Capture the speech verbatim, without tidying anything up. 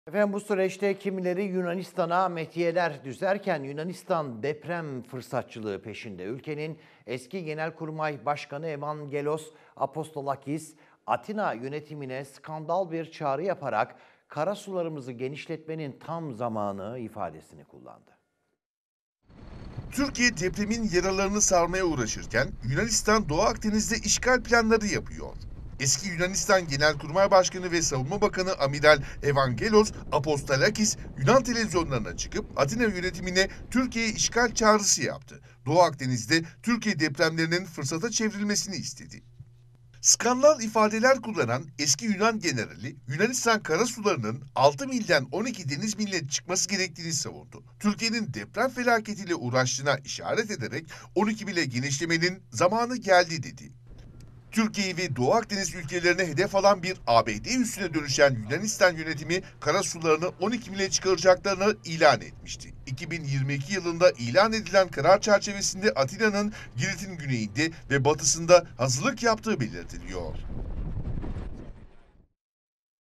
Efendim bu süreçte kimileri Yunanistan'a metiyeler düzerken Yunanistan deprem fırsatçılığı peşinde. Ülkenin eski Genelkurmay Başkanı Evangelos Apostolakis, Atina yönetimine skandal bir çağrı yaparak karasularımızı genişletmenin tam zamanı ifadesini kullandı. Türkiye depremin yaralarını sarmaya uğraşırken Yunanistan Doğu Akdeniz'de işgal planları yapıyor. Eski Yunanistan Genelkurmay Başkanı ve Savunma Bakanı Amiral Evangelos Apostolakis Yunan televizyonlarına çıkıp Atina yönetimine Türkiye'ye işgal çağrısı yaptı. Doğu Akdeniz'de Türkiye depremlerinin fırsata çevrilmesini istedi. Skandal ifadeler kullanan eski Yunan generali, Yunanistan karasularının altı milden on iki deniz miline çıkması gerektiğini savundu. Türkiye'nin deprem felaketiyle uğraştığına işaret ederek on iki mile genişlemenin zamanı geldi dedi. Türkiye'yi ve Doğu Akdeniz ülkelerine hedef alan bir A B D üssüne dönüşen Yunanistan yönetimi karasularını on iki mile çıkaracaklarını ilan etmişti. iki bin yirmi iki yılında ilan edilen karar çerçevesinde Atina'nın Girit'in güneyinde ve batısında hazırlık yaptığı belirtiliyor.